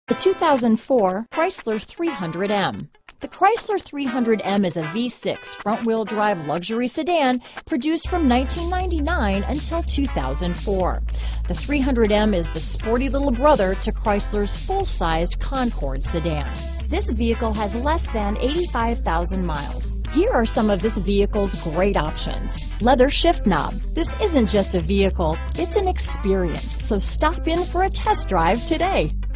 The 2004 Chrysler 300M. The Chrysler 300M is a V6 front-wheel drive luxury sedan produced from 1999 until 2004. The 300M is the sporty little brother to Chrysler's full-sized Concorde sedan. This vehicle has less than 85,000 miles. Here are some of this vehicle's great options. Leather shift knob. This isn't just a vehicle, it's an experience. So stop in for a test drive today.